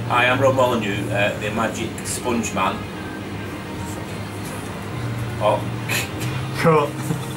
Hi, I'm Rob Molyneux, the Magic Sponge Man. Oh. Cool.